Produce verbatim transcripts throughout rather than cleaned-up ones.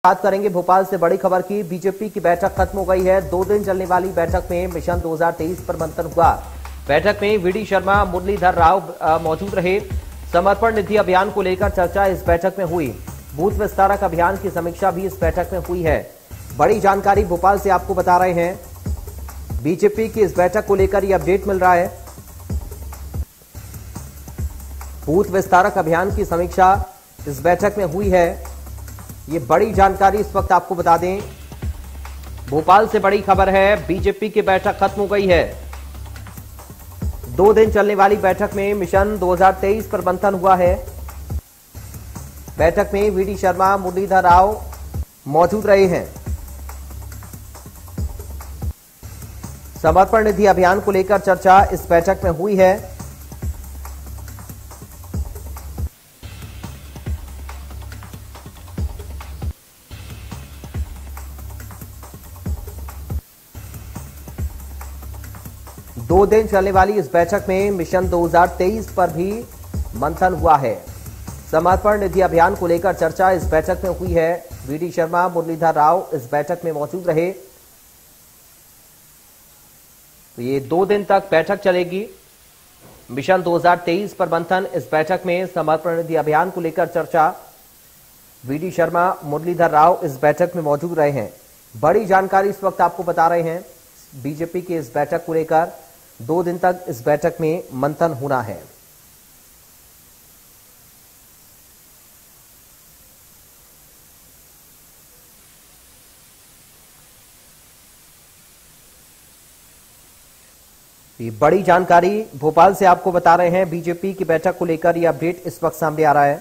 बात करेंगे भोपाल से बड़ी खबर की। बीजेपी की बैठक खत्म हो गई है। दो दिन चलने वाली बैठक में मिशन दो हज़ार तेईस पर मंथन हुआ। बैठक में वीडी शर्मा, मुरलीधर राव मौजूद रहे। समर्पण निधि अभियान को लेकर चर्चा इस बैठक में हुई। बूथ विस्तारक अभियान की समीक्षा भी इस बैठक में हुई है। बड़ी जानकारी भोपाल से आपको बता रहे हैं। बीजेपी की इस बैठक को लेकर यह अपडेट मिल रहा है। बूथ विस्तारक अभियान की समीक्षा इस बैठक में हुई है। ये बड़ी जानकारी इस वक्त आपको बता दें। भोपाल से बड़ी खबर है। बीजेपी की बैठक खत्म हो गई है। दो दिन चलने वाली बैठक में मिशन दो हज़ार तेईस पर मंथन हुआ है। बैठक में वीडी शर्मा, मुरलीधर राव मौजूद रहे हैं। समर्पण निधि अभियान को लेकर चर्चा इस बैठक में हुई है। दो दिन चलने वाली इस बैठक में मिशन दो हज़ार तेईस पर भी मंथन हुआ है। समर्पण निधि अभियान को लेकर चर्चा इस बैठक में हुई है। वीडी शर्मा, मुरलीधर राव इस बैठक में मौजूद रहे। तो ये दो दिन तक बैठक चलेगी। मिशन दो हज़ार तेईस पर मंथन, इस बैठक में समर्पण निधि अभियान को लेकर चर्चा। वीडी शर्मा, मुरलीधर राव इस बैठक में मौजूद रहे हैं। बड़ी जानकारी इस वक्त आपको बता रहे हैं। बीजेपी की इस बैठक को लेकर दो दिन तक इस बैठक में मंथन होना है। ये बड़ी जानकारी भोपाल से आपको बता रहे हैं। बीजेपी की बैठक को लेकर यह अपडेट इस वक्त सामने आ रहा है।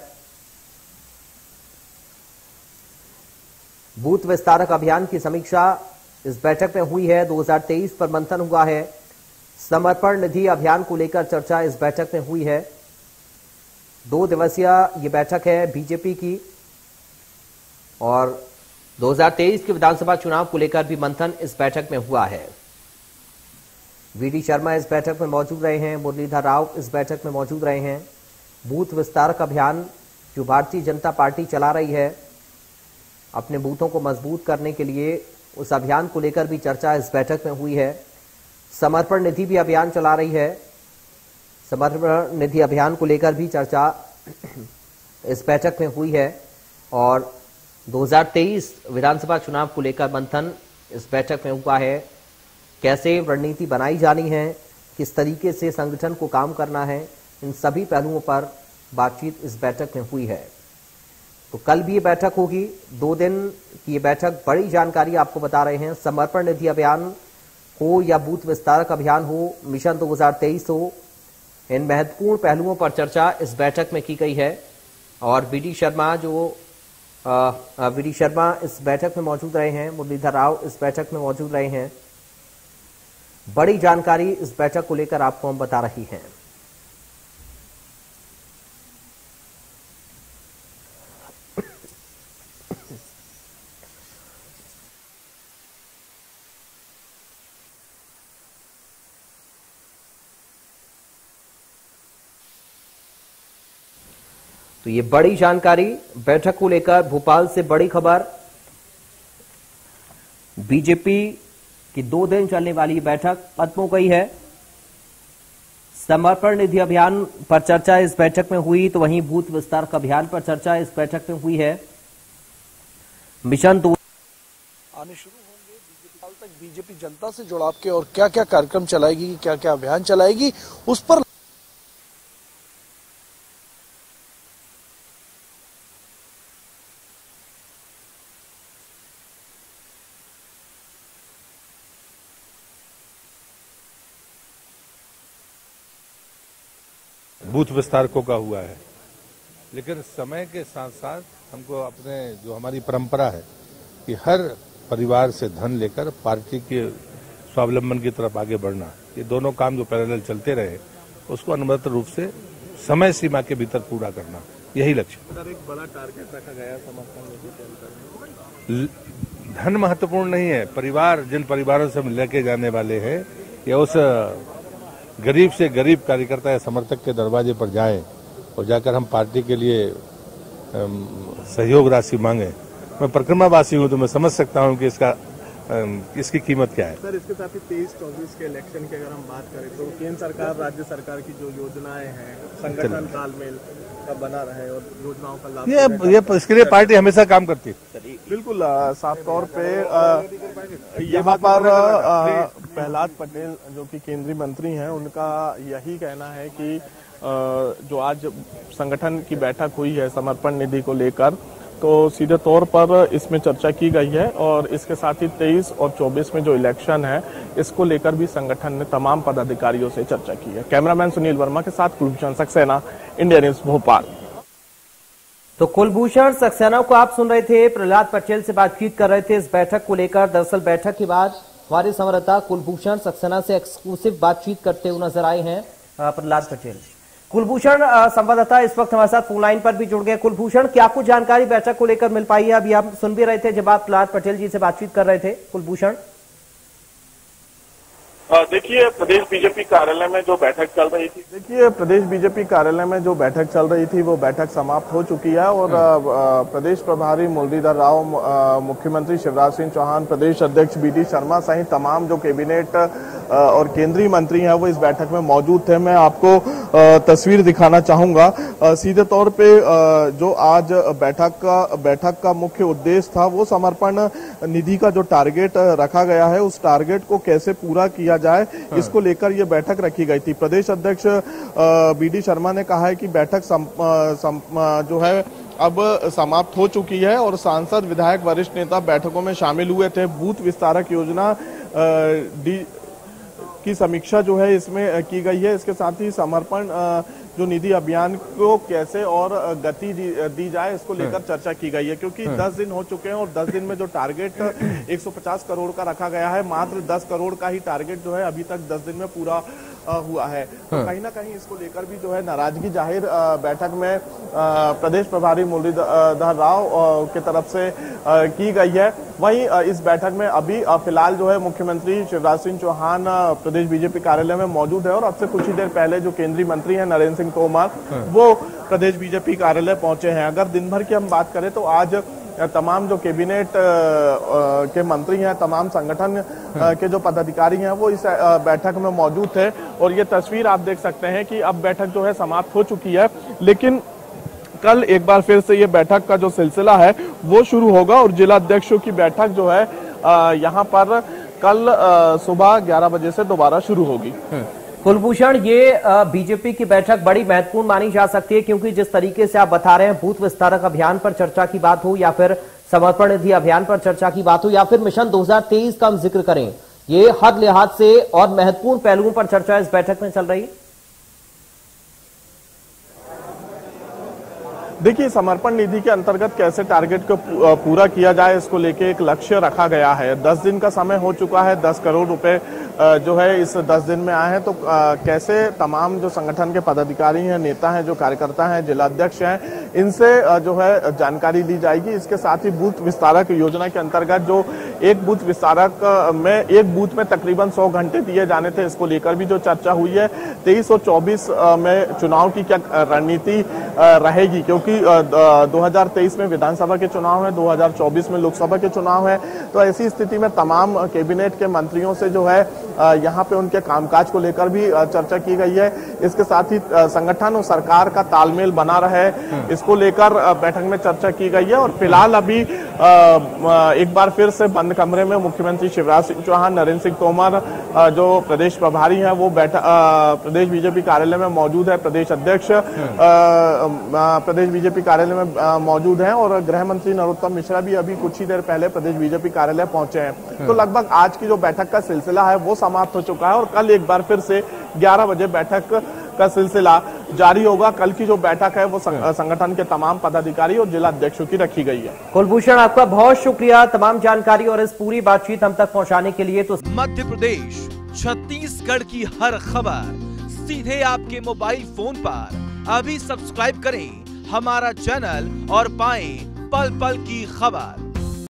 बूथ विस्तारक अभियान की समीक्षा इस बैठक में हुई है। दो हज़ार तेईस पर मंथन हुआ है। समर्पण निधि अभियान को लेकर चर्चा इस बैठक में हुई है। दो दिवसीय ये बैठक है बीजेपी की और दो हज़ार तेईस के विधानसभा चुनाव को लेकर भी मंथन इस बैठक में हुआ है। वीडी शर्मा इस बैठक में मौजूद रहे हैं। मुरलीधर राव इस बैठक में मौजूद रहे हैं। बूथ विस्तारक अभियान जो भारतीय जनता पार्टी चला रही है अपने बूथों को मजबूत करने के लिए, उस अभियान को लेकर भी चर्चा इस बैठक में हुई है। समर्पण निधि भी अभियान चला रही है। समर्पण निधि अभियान को लेकर भी चर्चा इस बैठक में हुई है और दो हज़ार तेईस विधानसभा चुनाव को लेकर मंथन इस बैठक में हुआ है। कैसे रणनीति बनाई जानी है, किस तरीके से संगठन को काम करना है, इन सभी पहलुओं पर बातचीत इस बैठक में हुई है। तो कल भी ये बैठक होगी। दो दिन की ये बैठक, बड़ी जानकारी आपको बता रहे हैं। समर्पण निधि अभियान हो या बूथ विस्तारक अभियान हो, मिशन दो हज़ार तेईस हो, इन महत्वपूर्ण पहलुओं पर चर्चा इस बैठक में की गई है। और वीडी शर्मा जो वीडी शर्मा इस बैठक में मौजूद रहे हैं। मुरलीधर राव इस बैठक में मौजूद रहे हैं। बड़ी जानकारी इस बैठक को लेकर आपको हम बता रही हैं। तो ये बड़ी जानकारी बैठक को लेकर भोपाल से बड़ी खबर। बीजेपी की दो दिन चलने वाली बैठक खत्म हो गई है। समर्पण निधि अभियान पर चर्चा इस बैठक में हुई, तो वहीं बूथ विस्तारक अभियान पर चर्चा इस बैठक में हुई है। मिशन दो आने शुरू होंगे। बीजेपी साल तक बीजेपी जनता से जुड़ाव के और क्या क्या कार्यक्रम चलाएगी, क्या क्या अभियान चलाएगी, उस पर बूथ विस्तारकों का हुआ है। लेकिन समय के साथ साथ हमको अपने जो हमारी परंपरा है कि हर परिवार से धन लेकर पार्टी के स्वावलंबन की तरफ आगे बढ़ना, ये दोनों काम जो पैरेलल चलते रहे उसको अनुमत रूप से समय सीमा के भीतर पूरा करना, यही लक्ष्य। एक बड़ा टारगेट रखा गया समर्थन। धन महत्वपूर्ण नहीं है। परिवार, जिन परिवारों से हम लेके जाने वाले हैं, या उस गरीब से गरीब कार्यकर्ता या समर्थक के दरवाजे पर जाएं और जाकर हम पार्टी के लिए सहयोग राशि मांगे, मैं परिक्रमावासी हूँ तो मैं समझ सकता हूँ कि इसका इसकी कीमत क्या है। सर, इसके साथ ही तेईस चौबीस के इलेक्शन की अगर हम बात करें तो केंद्र सरकार राज्य सरकार की जो योजनाएं हैं, संगठन तालमेल का बना रहे और योजनाओं का लाभ ये ये इसके लिए पार्टी हमेशा काम करती है। बिल्कुल साफ तौर पे यहाँ पर प्रहलाद पटेल जो कि केंद्रीय मंत्री हैं, उनका यही कहना है कि जो आज संगठन की बैठक हुई है समर्पण निधि को लेकर, तो सीधे तौर पर इसमें चर्चा की गई है और इसके साथ ही तेईस और चौबीस में जो इलेक्शन है इसको लेकर भी संगठन ने तमाम पदाधिकारियों से चर्चा की है। कैमरामैन सुनील वर्मा के साथ कुलभूषण सक्सेना, इंडिया न्यूज भोपाल। तो कुलभूषण सक्सेना को आप सुन रहे थे, प्रहलाद पटेल से बातचीत कर रहे थे इस बैठक को लेकर। दरअसल बैठक के बाद हमारे संवाददाता कुलभूषण सक्सेना से एक्सक्लूसिव बातचीत करते हुए नजर आए हैं प्रहलाद पटेल। कुलभूषण संवाददाता इस वक्त हमारे साथ फोन लाइन पर भी जुड़ गए। कुलभूषण, क्या कुछ जानकारी बैठक को लेकर मिल पाई है? अभी आप सुन भी रहे थे जब आप प्रहलाद पटेल जी से बातचीत कर रहे थे। कुलभूषण, देखिए प्रदेश बीजेपी कार्यालय में जो बैठक चल रही थी देखिए प्रदेश बीजेपी कार्यालय में जो बैठक चल रही थी वो बैठक समाप्त हो चुकी है और प्रदेश प्रभारी मुरलीधर राव, मुख्यमंत्री शिवराज सिंह चौहान, प्रदेश अध्यक्ष बी डी शर्मा सहित तमाम जो कैबिनेट और केंद्रीय मंत्री हैं वो इस बैठक में मौजूद थे। मैं आपको तस्वीर दिखाना चाहूंगा। सीधे तौर पे जो आज बैठक का बैठक का मुख्य उद्देश्य था वो समर्पण निधि का जो टारगेट रखा गया है उस टारगेट को कैसे पूरा किया जाए, इसको लेकर ये बैठक रखी गई थी। प्रदेश अध्यक्ष बी डी शर्मा ने कहा है कि बैठक सम, सम, जो है अब समाप्त हो चुकी है और सांसद, विधायक, वरिष्ठ नेता बैठकों में शामिल हुए थे। बूथ विस्तारक योजना डी की समीक्षा जो है इसमें की गई है। इसके साथ ही समर्पण जो निधि अभियान को कैसे और गति दी जाए इसको लेकर चर्चा की गई है, क्योंकि दस दिन हो चुके हैं और दस दिन में जो टारगेट एक सौ पचास करोड़ का रखा गया है, मात्र दस करोड़ का ही टारगेट जो है अभी तक दस दिन में पूरा हुआ है। तो कहीं ना कहीं इसको लेकर भी जो है नाराजगी जाहिर बैठक में प्रदेश प्रभारी मुरलीधर राव के तरफ से की गई है। वहीं इस बैठक में अभी फिलहाल जो है मुख्यमंत्री शिवराज सिंह चौहान प्रदेश बीजेपी कार्यालय में मौजूद है और अब से कुछ ही देर पहले जो केंद्रीय मंत्री हैं नरेंद्र सिंह तोमर वो प्रदेश बीजेपी कार्यालय पहुंचे हैं। अगर दिन भर की हम बात करें तो आज तमाम जो कैबिनेट के मंत्री हैं, तमाम संगठन के जो पदाधिकारी हैं वो इस बैठक में मौजूद थे और ये तस्वीर आप देख सकते हैं कि अब बैठक जो है समाप्त हो चुकी है, लेकिन कल एक बार फिर से ये बैठक का जो सिलसिला है वो शुरू होगा और जिला अध्यक्षों की बैठक जो है यहाँ पर कल सुबह ग्यारह बजे से दोबारा शुरू होगी। कुलभूषण, ये बीजेपी की बैठक बड़ी महत्वपूर्ण मानी जा सकती है, क्योंकि जिस तरीके से आप बता रहे हैं बूथ विस्तारक अभियान पर चर्चा की बात हो या फिर समर्पण निधि अभियान पर चर्चा की बात हो या फिर मिशन दो हज़ार तेईस का हम जिक्र करें, ये हर लिहाज से और महत्वपूर्ण पहलुओं पर चर्चा इस बैठक में चल रही है। देखिए, समर्पण निधि के अंतर्गत कैसे टारगेट को पूरा किया जाए इसको लेके एक लक्ष्य रखा गया है। दस दिन का समय हो चुका है, दस करोड़ रुपए जो है इस दस दिन में आए हैं, तो कैसे तमाम जो संगठन के पदाधिकारी हैं, नेता हैं, जो कार्यकर्ता हैं, जिला अध्यक्ष हैं, इनसे जो है जानकारी ली जाएगी। इसके साथ ही बूथ विस्तारक योजना के अंतर्गत जो एक बूथ विस्तारक में एक बूथ में तकरीबन सौ घंटे दिए जाने थे, इसको लेकर भी जो चर्चा हुई है। तेईस और चौबीस में चुनाव की क्या रणनीति रहेगी, क्योंकि दो हज़ार तेईस में विधानसभा के चुनाव है, दो हज़ार चौबीस में लोकसभा के चुनाव है। तो ऐसी स्थिति में तमाम कैबिनेट के मंत्रियों से जो है यहाँ पे उनके कामकाज को लेकर भी चर्चा की गई है। इसके साथ ही संगठन और सरकार का तालमेल बना रहे, इसको लेकर बैठक में चर्चा की गई है। और फिलहाल अभी एक बार फिर से बंद कमरे में मुख्यमंत्री शिवराज सिंह चौहान, नरेंद्र सिंह तोमर जो प्रदेश प्रभारी हैं वो बैठक प्रदेश बीजेपी कार्यालय में मौजूद है, प्रदेश अध्यक्ष प्रदेश बीजेपी कार्यालय में मौजूद हैं और गृह मंत्री नरोत्तम मिश्रा भी अभी कुछ ही देर पहले प्रदेश बीजेपी कार्यालय पहुंचे हैं। तो लगभग आज की जो बैठक का सिलसिला है वो समाप्त हो चुका है और कल एक बार फिर से ग्यारह बजे बैठक का सिलसिला जारी होगा। कल की जो बैठक है वो संगठन के तमाम पदाधिकारी और जिला अध्यक्षों की रखी गई है। कुलभूषण, आपका बहुत शुक्रिया तमाम जानकारी और इस पूरी बातचीत हम तक पहुंचाने के लिए। तो मध्य प्रदेश, छत्तीसगढ़ की हर खबर सीधे आपके मोबाइल फोन पर। अभी सब्सक्राइब करें हमारा चैनल और पाएं पल पल की खबर।